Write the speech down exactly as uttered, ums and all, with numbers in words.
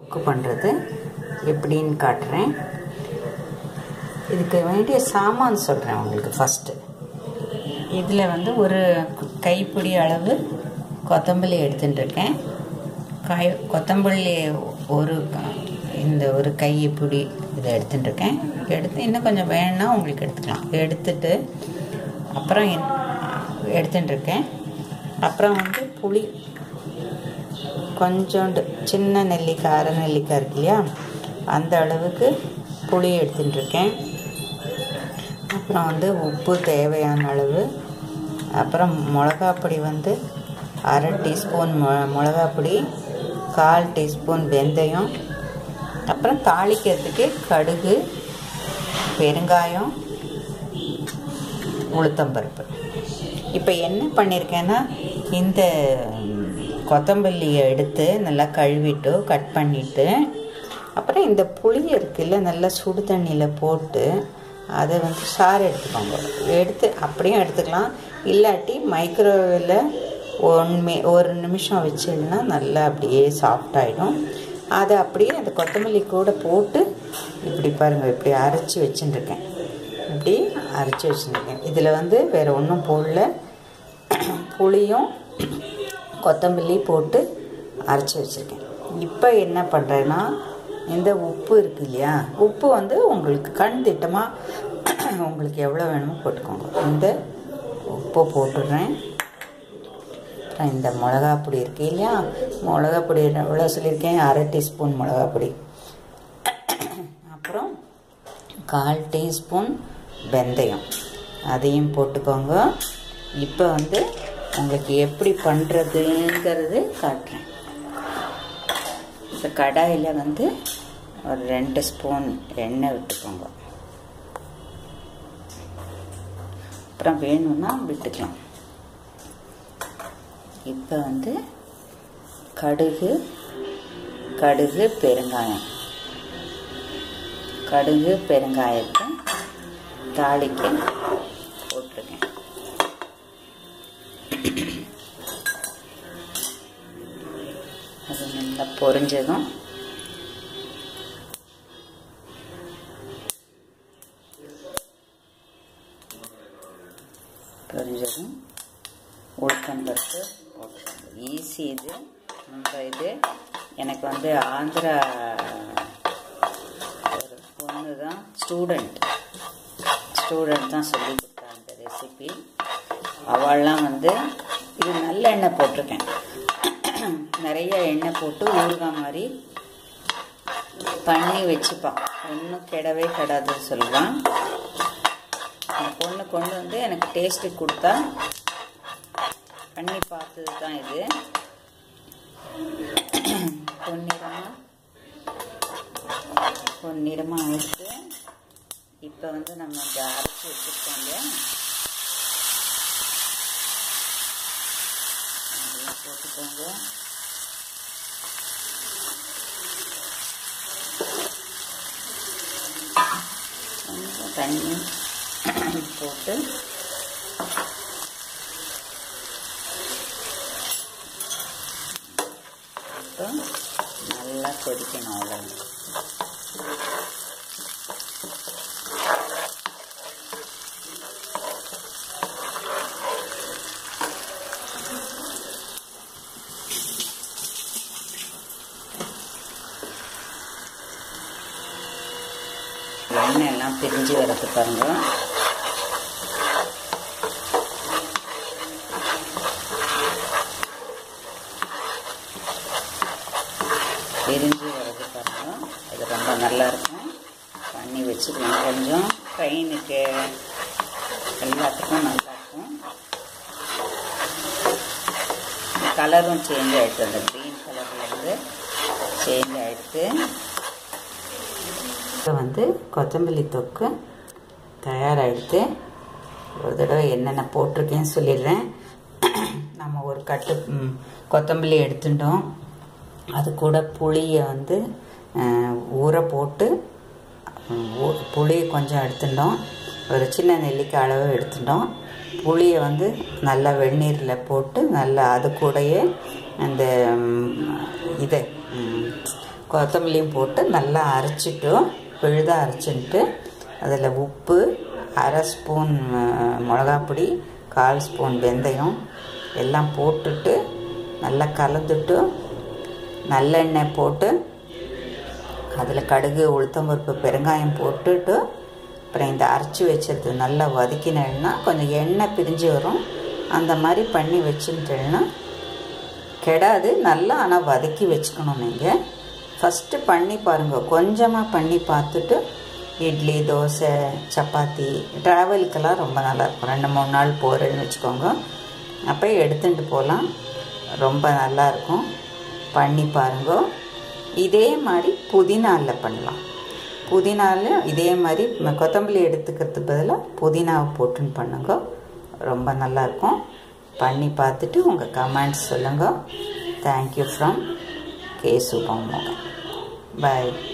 Cook பண்ணுறது எப்படின்னு காட்டுறேன். இதுக்கு வேண்டிய சாமான் சொல்கிறேன் உங்களுக்கு. ஃபஸ்ட்டு இதில் வந்து ஒரு கைப்பிடி அளவு கொத்தமல்லி எடுத்துட்டுருக்கேன். காய் கொத்தமல்லி ஒரு இந்த ஒரு கைப்பிடி இதை எடுத்துட்டுருக்கேன். எடுத்து இன்னும் கொஞ்சம் வேணும்னா உங்களுக்கு எடுத்துக்கலாம். எடுத்துட்டு அப்புறம் எடுத்துட்டுருக்கேன். அப்புறம் வந்து புளி கொஞ்சோண்டு சின்ன நெல்லிக்காய், அரை நெல்லிக்காய் இருக்கு இல்லையா, அந்த அளவுக்கு புளி எடுத்துட்டுருக்கேன். அப்புறம் வந்து உப்பு தேவையான அளவு. அப்புறம் மிளகாப்பொடி வந்து அரை டீஸ்பூன் மொ மிளகாப்பொடி, கால் டீஸ்பூன் வெந்தயம். அப்புறம் தாளிக்கிறதுக்கு கடுகு, பெருங்காயம், உளுத்தம்பருப்பு. இப்போ என்ன பண்ணியிருக்கேன்னா, இந்த கொத்தமல்லியை எடுத்து நல்லா கழுவிட்டு கட் பண்ணிவிட்டு, அப்புறம் இந்த புளி இருக்குல்ல நல்லா சுடு தண்ணியில் போட்டு அதை வந்து சாறு எடுத்துக்கோங்க. எடுத்து அப்படியும் எடுத்துக்கலாம், இல்லாட்டி மைக்ரோவேவில் ஒன் மே ஒரு நிமிஷம் வச்சிங்கன்னா நல்லா அப்படியே சாஃப்டாகிடும். அதை அப்படியே அந்த கொத்தமல்லி கூட போட்டு இப்படி பாருங்கள், இப்படி அரைச்சி வச்சுட்டுருக்கேன். இப்படி அரைச்சி வச்சுருக்கேன். இதில் வந்து வேறு ஒன்றும் போடல, புளியும் கொத்தமல்லி போட்டு அரைச்சி வச்சுருக்கேன். இப்போ என்ன பண்ணுறேன்னா, இந்த உப்பு இருக்கு இல்லையா, உப்பு வந்து உங்களுக்கு கண் திட்டமாக உங்களுக்கு எவ்வளோ வேணுமோ போட்டுக்கோங்க. இந்த உப்பை போட்டுடுறேன். அப்புறம் இந்த மிளகாப்பொடி இருக்கு இல்லையா, மிளகாப்பொடி எவ்வளோ சொல்லியிருக்கேன், அரை டீஸ்பூன் மிளகாப்பொடி. அப்புறம் கால் டீஸ்பூன் வெந்தயம், அதையும் போட்டுக்கோங்க. இப்போ வந்து உங்களுக்கு எப்படி பண்ணுறதுங்கிறது காட்டுறேன். இப்போ கடாயில் வந்து ஒரு ரெண்டு ஸ்பூன் எண்ணெய் விட்டுக்கோங்க. அப்புறம் வேணும்னா விட்டுக்கலாம். இப்போ வந்து கடுகு கடுகு பெருங்காயம் கடுகு பெருங்காயத்தை தாளிக்க போட்டிருக்கேன். அது நல்லா பொரிஞ்சதும் பொரிஞ்சதும் உளுத்தம்பருப்பு போட்டுருங்க. ஈஸி இது. நம்ம இது எனக்கு வந்து ஆந்திரா ஒரு பொண்ணு தான், ஸ்டூடெண்ட் ஸ்டூடெண்ட் தான் சொல்லி கொடுத்தா இந்த ரெசிபி. அவள்லாம் வந்து இது நல்ல எண்ணெய் போட்டிருக்கேன். நிறைய எண்ணெய் போட்டு ஊறுகாய் மாதிரி பண்ணி வச்சுப்பான். ஒன்றும் கெடவே கெடாதுன்னு சொல்லுவான். என் பொண்ணு கொண்டு வந்து எனக்கு டேஸ்ட்டு கொடுத்தா பண்ணி பார்த்தது தான் இது. பொன்னிறமாக பொன்னிறமாக ஆயிடுச்சு. இப்போ வந்து நம்ம இந்த அரைச்சி வச்சுருக்கோம் இல்லையா, போட்டுக்கோங்க. கொஞ்சம் தண்ணி போட்டு இப்போ நல்லா கொதிக்கணும். அவ்வளோ எண்ணெய் எல்லாம் பிரிஞ்சு வரது பாருங்க. பிரிஞ்சு வரது பாருங்க. இது ரொம்ப நல்லா இருக்கும். பண்ணி வச்சுக்கலாம். கொஞ்சம் ட்ரெயினுக்கு எல்லாத்துக்கும் நல்லாயிருக்கும். கலரும் சேஞ்ச் ஆகிடுது. அந்த க்ரீன் கலர்லேருந்து சேஞ்ச் ஆகிடுது. இப்போ வந்து கொத்தமல்லி தொக்கு தயாராகிடுது. ஒரு தடவை என்னென்ன போட்டிருக்கேன்னு சொல்லிடுறேன். நம்ம ஒரு கட்டு கொத்தமல்லி எடுத்துட்டோம். அது கூட புளியை வந்து ஊற போட்டு புளியை கொஞ்சம் எடுத்துட்டோம். ஒரு சின்ன நெல்லிக்காய் அளவு எடுத்துட்டோம். புளியை வந்து நல்லா வெந்நீரில் போட்டு நல்லா அது கூடயே அந்த இதை கொத்தமல்லியும் போட்டு நல்லா அரைச்சிட்டு விழுதாக அரைச்சிட்டு அதில் உப்பு, அரை ஸ்பூன் மிளகாப்பொடி, கால் ஸ்பூன் வெந்தயம் எல்லாம் போட்டுட்டு நல்லா கலந்துட்டு நல்லெண்ணெய் போட்டு அதில் கடுகு, உளுத்தம்பருப்பு, பெருங்காயம் போட்டுட்டு அப்புறம் இந்த அரைச்சி வச்சது நல்லா வதக்கினேன்னா கொஞ்சம் எண்ணெய் பிரிஞ்சு வரும். அந்த மாதிரி பண்ணி வச்சுட்டேன்னா கெடாது. நல்லா ஆனால் வதக்கி வச்சுக்கணும். நீங்கள் ஃபஸ்ட்டு பண்ணி பாருங்கள். கொஞ்சமாக பண்ணி பார்த்துட்டு இட்லி, தோசை, சப்பாத்தி, ட்ராவலுக்கெல்லாம் ரொம்ப நல்லாயிருக்கும். ரெண்டு மூணு நாள் போகிறேன்னு வச்சுக்கோங்க. அப்போ எடுத்துகிட்டு போகலாம். ரொம்ப நல்லாயிருக்கும். பண்ணி பாருங்க. இதே மாதிரி புதினாவில் பண்ணலாம். புதினாவில் இதே மாதிரி கொத்தமல்லி எடுத்துக்கிறதுக்கு பதிலாக புதினாவை போட்டுன்னு பண்ணுங்க. ரொம்ப நல்லாயிருக்கும். பண்ணி பார்த்துட்டு உங்கள் கமெண்ட்ஸ் சொல்லுங்கள். தேங்க்யூ ஃப்ரம் கே சுபமோகன். பாய்.